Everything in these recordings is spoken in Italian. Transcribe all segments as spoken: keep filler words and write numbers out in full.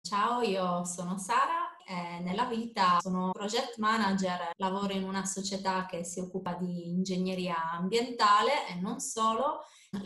Ciao, io sono Sara e nella vita sono project manager, lavoro in una società che si occupa di ingegneria ambientale e non solo.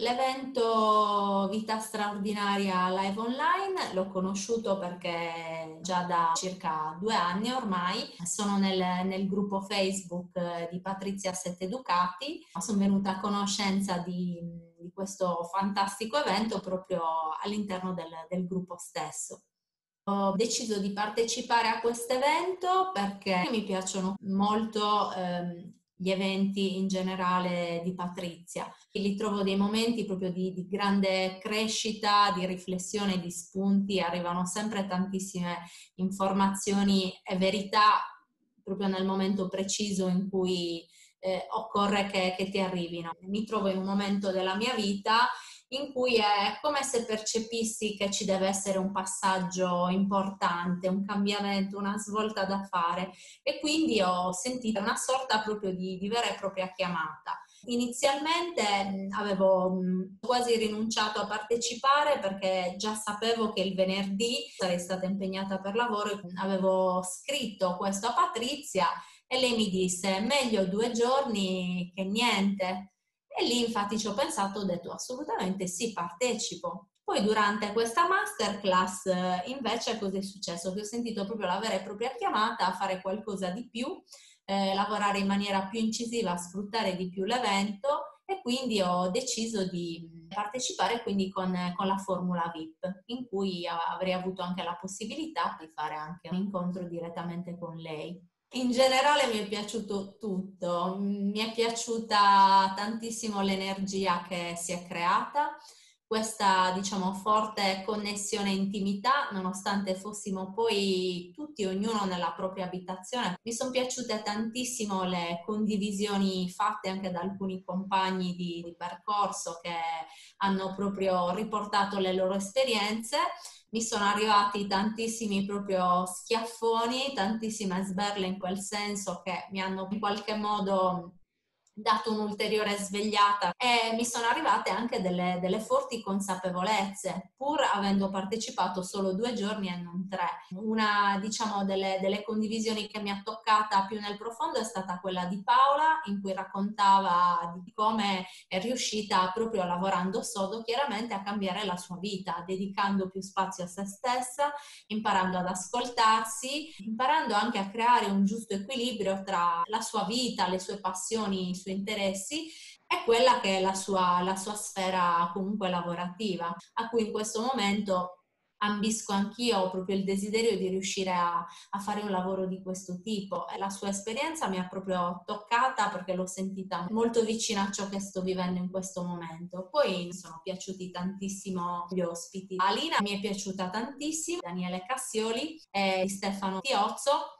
L'evento Vita Straordinaria Live Online l'ho conosciuto perché già da circa due anni ormai sono nel, nel gruppo Facebook eh, di Patrizia Sette Ducati. Sono venuta a conoscenza di, di questo fantastico evento proprio all'interno del, del gruppo stesso. Ho deciso di partecipare a questo evento perché mi piacciono molto ehm, gli eventi in generale di Patrizia. Li trovo dei momenti proprio di, di grande crescita, di riflessione, di spunti, arrivano sempre tantissime informazioni e verità proprio nel momento preciso in cui eh, occorre che, che ti arrivino. Mi trovo in un momento della mia vita in cui è come se percepissi che ci deve essere un passaggio importante, un cambiamento, una svolta da fare, e quindi ho sentito una sorta proprio di, di vera e propria chiamata. Inizialmente mh, avevo mh, quasi rinunciato a partecipare perché già sapevo che il venerdì sarei stata impegnata per lavoro e avevo scritto questo a Patrizia e lei mi disse: meglio due giorni che niente. E lì infatti ci ho pensato, ho detto assolutamente sì, partecipo. Poi durante questa masterclass eh, invece cosa è successo? Che ho sentito proprio la vera e propria chiamata a fare qualcosa di più, eh, lavorare in maniera più incisiva, sfruttare di più l'evento, e quindi ho deciso di partecipare quindi con, con la Formula V I P, in cui avrei avuto anche la possibilità di fare anche un incontro direttamente con lei. In generale mi è piaciuto tutto, mi è piaciuta tantissimo l'energia che si è creata, questa diciamo forte connessione e intimità, nonostante fossimo poi tutti, ognuno nella propria abitazione. Mi sono piaciute tantissimo le condivisioni fatte anche da alcuni compagni di, di percorso che hanno proprio riportato le loro esperienze. Mi sono arrivati tantissimi proprio schiaffoni, tantissime sberle in quel senso che mi hanno in qualche modo dato un'ulteriore svegliata, e mi sono arrivate anche delle, delle forti consapevolezze, pur avendo partecipato solo due giorni e non tre. Una, diciamo, delle, delle condivisioni che mi ha toccata più nel profondo è stata quella di Paola, in cui raccontava di come è riuscita proprio lavorando sodo, chiaramente, a cambiare la sua vita, dedicando più spazio a se stessa, imparando ad ascoltarsi, imparando anche a creare un giusto equilibrio tra la sua vita, le sue passioni, i suoi interessi e quella che è la sua, la sua sfera comunque lavorativa, a cui in questo momento ambisco anch'io, ho proprio il desiderio di riuscire a, a fare un lavoro di questo tipo, e la sua esperienza mi ha proprio toccata perché l'ho sentita molto vicina a ciò che sto vivendo in questo momento. Poi mi sono piaciuti tantissimo gli ospiti. Alina mi è piaciuta tantissimo, Daniele Cassioli e Stefano Tiozzo,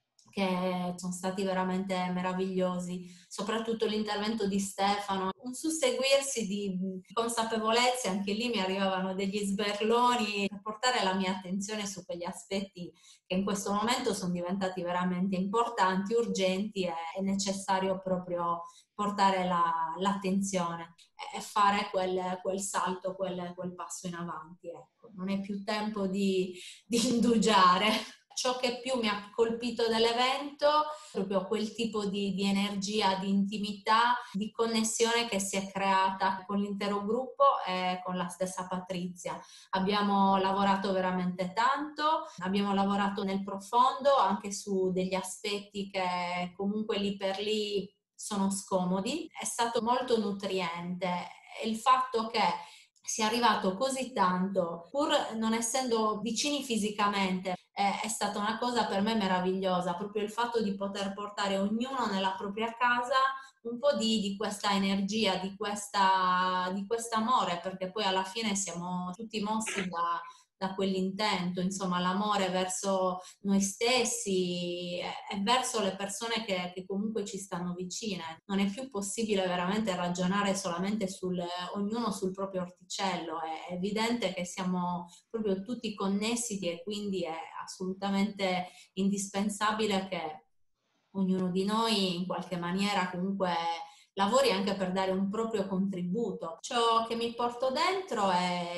che sono stati veramente meravigliosi, soprattutto l'intervento di Stefano, un susseguirsi di consapevolezze. Anche lì mi arrivavano degli sberloni per portare la mia attenzione su quegli aspetti che in questo momento sono diventati veramente importanti, urgenti, e è necessario proprio portare la, l'attenzione e fare quel, quel salto, quel, quel passo in avanti. Ecco. Non è più tempo di, di indugiare. Ciò che più mi ha colpito dell'evento è proprio quel tipo di, di energia, di intimità, di connessione che si è creata con l'intero gruppo e con la stessa Patrizia. Abbiamo lavorato veramente tanto, abbiamo lavorato nel profondo anche su degli aspetti che comunque lì per lì sono scomodi. È stato molto nutriente, e il fatto che sia arrivato così tanto, pur non essendo vicini fisicamente, eh, è stata una cosa per me meravigliosa, proprio il fatto di poter portare ognuno nella propria casa un po' di, di questa energia, di questa, di quest'amore, perché poi alla fine siamo tutti mossi da, da quell'intento, insomma, l'amore verso noi stessi e, e verso le persone che, che comunque ci stanno vicine. Non è più possibile veramente ragionare solamente sul ognuno sul proprio orticello, è evidente che siamo proprio tutti connessi e quindi è assolutamente indispensabile che ognuno di noi in qualche maniera comunque lavori anche per dare un proprio contributo. Ciò che mi porto dentro è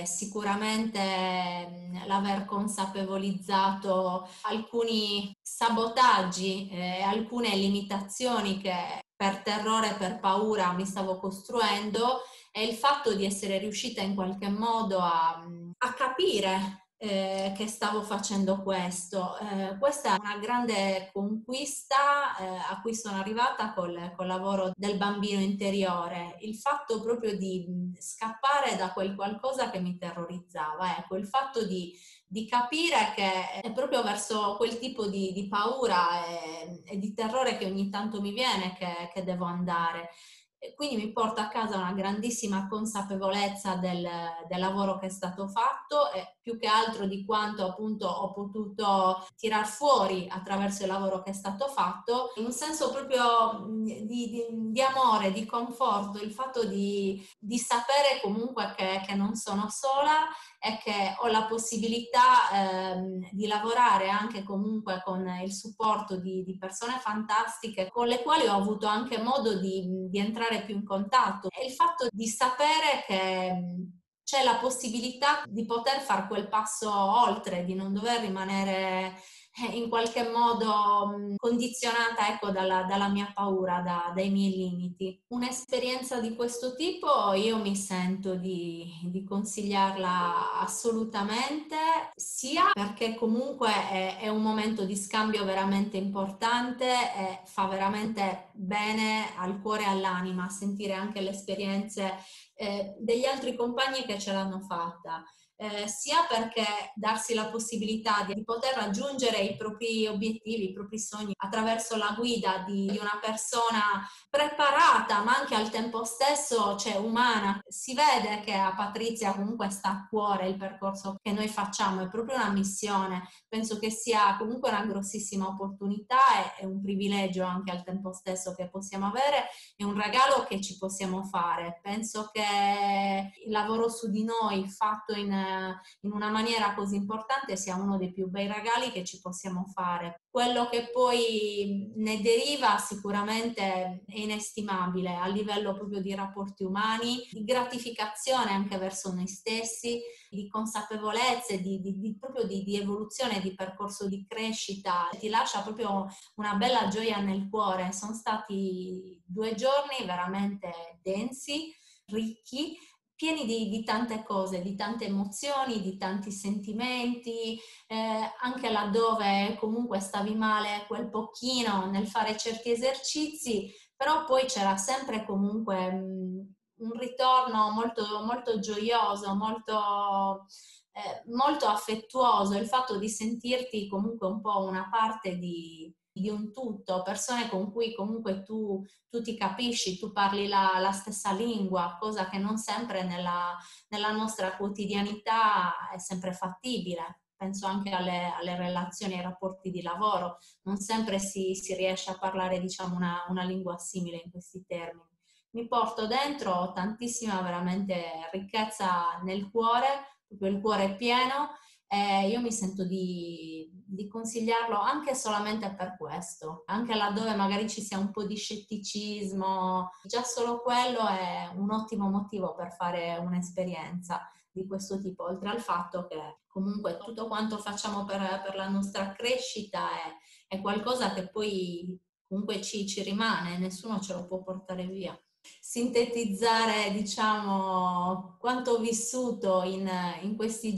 sicuramente l'aver consapevolizzato alcuni sabotaggi e eh, alcune limitazioni che per terrore, per paura mi stavo costruendo, e il fatto di essere riuscita in qualche modo a, a capire Eh, che stavo facendo questo. Eh, questa è una grande conquista eh, a cui sono arrivata col, col lavoro del bambino interiore, il fatto proprio di scappare da quel qualcosa che mi terrorizzava, ecco, il fatto di, di capire che è proprio verso quel tipo di, di paura e, e di terrore che ogni tanto mi viene che, che devo andare. Quindi mi porta a casa una grandissima consapevolezza del, del lavoro che è stato fatto e più che altro di quanto appunto ho potuto tirar fuori attraverso il lavoro che è stato fatto, in un senso proprio di, di, di amore, di conforto, il fatto di, di sapere comunque che, che non sono sola e che ho la possibilità ehm, di lavorare anche comunque con il supporto di, di persone fantastiche con le quali ho avuto anche modo di, di entrare più in contatto, e il fatto di sapere che c'è la possibilità di poter fare quel passo oltre, di non dover rimanere in qualche modo condizionata, ecco, dalla, dalla mia paura, da, dai miei limiti. Un'esperienza di questo tipo io mi sento di, di consigliarla assolutamente, sia perché comunque è, è un momento di scambio veramente importante e fa veramente bene al cuore e all'anima sentire anche le esperienze eh, degli altri compagni che ce l'hanno fatta. Eh, sia perché darsi la possibilità di poter raggiungere i propri obiettivi, i propri sogni attraverso la guida di, di una persona preparata ma anche al tempo stesso, cioè umana. Si vede che a Patrizia comunque sta a cuore il percorso che noi facciamo, è proprio una missione. Penso che sia comunque una grossissima opportunità e, e un privilegio anche al tempo stesso che possiamo avere, è un regalo che ci possiamo fare. Penso che il lavoro su di noi fatto in in una maniera così importante sia uno dei più bei regali che ci possiamo fare. Quello che poi ne deriva sicuramente è inestimabile a livello proprio di rapporti umani, di gratificazione anche verso noi stessi, di consapevolezze, di, di, di proprio di, di evoluzione, di percorso di crescita. Ti lascia proprio una bella gioia nel cuore. Sono stati due giorni veramente densi, ricchi, pieni di, di tante cose, di tante emozioni, di tanti sentimenti, eh, anche laddove comunque stavi male quel pochino nel fare certi esercizi, però poi c'era sempre comunque mh, un ritorno molto, molto gioioso, molto, eh, molto affettuoso, il fatto di sentirti comunque un po' una parte di di un tutto, persone con cui comunque tu, tu ti capisci, tu parli la, la stessa lingua, cosa che non sempre nella, nella nostra quotidianità è sempre fattibile. Penso anche alle, alle relazioni, ai rapporti di lavoro, non sempre si, si riesce a parlare, diciamo, una, una lingua simile in questi termini. Mi porto dentro tantissima veramente ricchezza nel cuore, proprio il cuore pieno. Eh, io mi sento di, di consigliarlo anche solamente per questo, anche laddove magari ci sia un po' di scetticismo, già solo quello è un ottimo motivo per fare un'esperienza di questo tipo, oltre al fatto che comunque tutto quanto facciamo per, per la nostra crescita è, è qualcosa che poi comunque ci, ci rimane, nessuno ce lo può portare via. Sintetizzare, diciamo, quanto ho vissuto in, in questi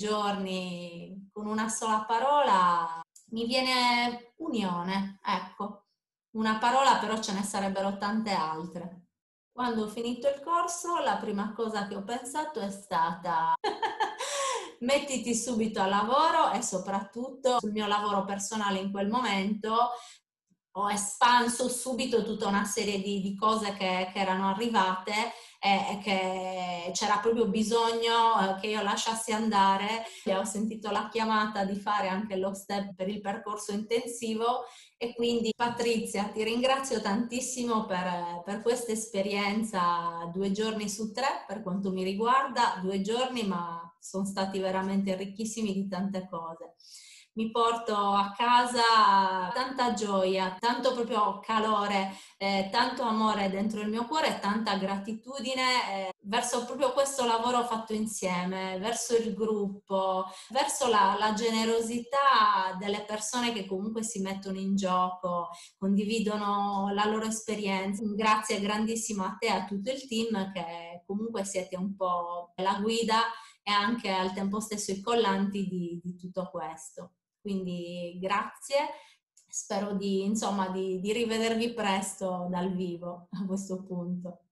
giorni con una sola parola, mi viene unione, ecco, una parola, però ce ne sarebbero tante altre. Quando ho finito il corso, la prima cosa che ho pensato è stata mettiti subito al lavoro, e soprattutto sul mio lavoro personale in quel momento ho espanso subito tutta una serie di, di cose che, che erano arrivate e, e che c'era proprio bisogno eh, che io lasciassi andare. E ho sentito la chiamata di fare anche lo step per il percorso intensivo, e quindi Patrizia, ti ringrazio tantissimo per, per questa esperienza, due giorni su tre per quanto mi riguarda, due giorni ma sono stati veramente ricchissimi di tante cose. mi porto a casa tanta gioia, tanto proprio calore, eh, tanto amore dentro il mio cuore e tanta gratitudine eh, verso proprio questo lavoro fatto insieme, verso il gruppo, verso la, la generosità delle persone che comunque si mettono in gioco, condividono la loro esperienza. Un grazie grandissimo a te e a tutto il team che comunque siete un po' la guida e anche al tempo stesso i collanti di, di tutto questo. Quindi grazie, spero di, insomma, di, di rivedervi presto dal vivo a questo punto.